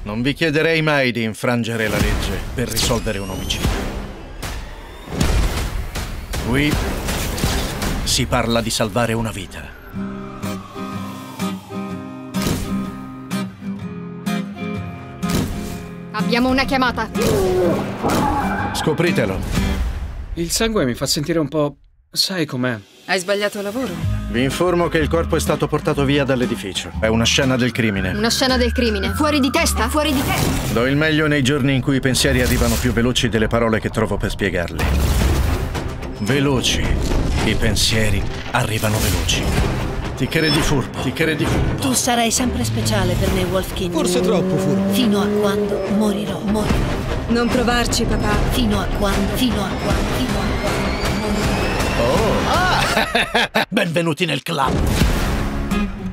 Non vi chiederei mai di infrangere la legge per risolvere un omicidio. Qui si parla di salvare una vita. Abbiamo una chiamata. Scopritelo. Il sangue mi fa sentire un po'... sai com'è? Hai sbagliato lavoro? Vi informo che il corpo è stato portato via dall'edificio. È una scena del crimine. Una scena del crimine. Fuori di testa? Fuori di testa. Do il meglio nei giorni in cui i pensieri arrivano più veloci delle parole che trovo per spiegarli. Veloci. I pensieri arrivano veloci. Ti credi furbo, ti credi furbo. Tu sarai sempre speciale per me, Wolfkin. Forse troppo furbo. Fino a quando morirò. Non provarci, papà. Fino a quando morirò. Oh! Ah! Benvenuti nel club.